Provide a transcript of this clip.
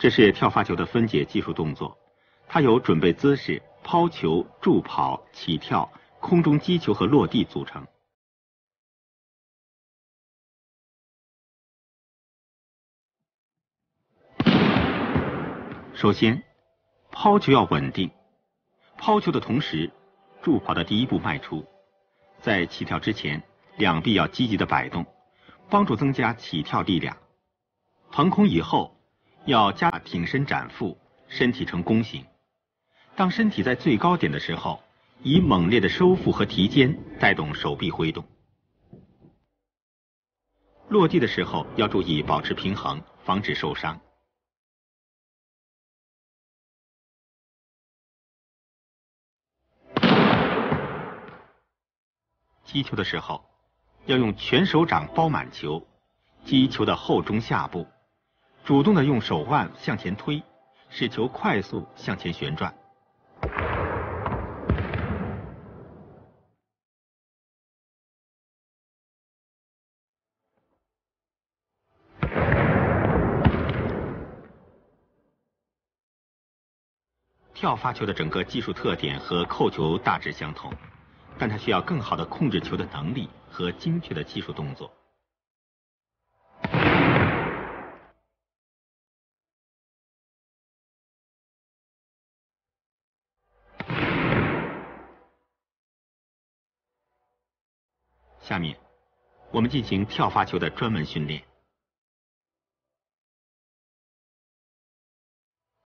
这是跳发球的分解技术动作，它由准备姿势、抛球、助跑、起跳、空中击球和落地组成。首先，抛球要稳定，抛球的同时，助跑的第一步迈出，在起跳之前，两臂要积极的摆动，帮助增加起跳力量。腾空以后，要加大挺身展腹，身体呈弓形。当身体在最高点的时候，以猛烈的收腹和提肩带动手臂挥动。落地的时候要注意保持平衡，防止受伤。击球的时候，要用全手掌包满球，击球的后中下部，主动的用手腕向前推，使球快速向前旋转。跳发球的整个技术特点和扣球大致相同，但它需要更好的控制球的能力和精确的技术动作。下面，我们进行跳发球的专门训练。